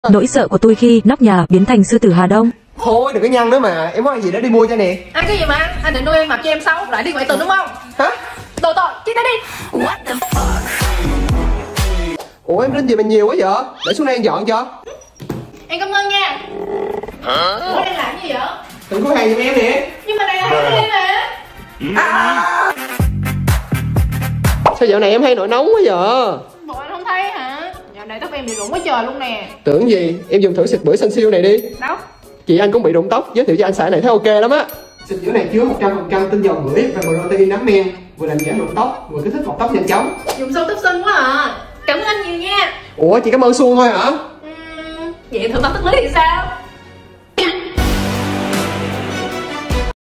Nỗi sợ của tôi khi nóc nhà biến thành sư tử Hà Đông. Thôi đừng có nhăn nữa mà, em có ăn gì để đi mua cho nè. Ăn cái gì mà ăn? Anh định nuôi em mặc cho em xấu lại đi ngoại tình đúng không? Hả? Đồ tội, chia tay đi. Ủa em rinh gì mà nhiều quá vậy? Để xuống đây em dọn cho. Em cảm ơn nha. Ủa đang làm gì vậy? Đừng có hàng giùm em nè. Nhưng mà đây là hàng của em mà. Sao dạo này em hay nổi nóng quá vậy? Bộ anh không thấy hả? Dạo này tóc em bị rụng quá trời luôn nè. Tưởng gì, em dùng thử xịt bưởi xanh siêu này đi. Đâu? Chị anh cũng bị rụng tóc, giới thiệu cho anh xài này thấy ok lắm á. Xịt bưởi này chứa 100% tinh dầu bưởi và protein nắng men, vừa làm giảm rụng tóc, vừa kích thích mọc tóc nhanh chóng. Dùng xong tóc xinh quá à. Cảm ơn anh nhiều nha. Ủa chị cảm ơn Xuân thôi hả? Vậy thử tóc tức lý thì sao?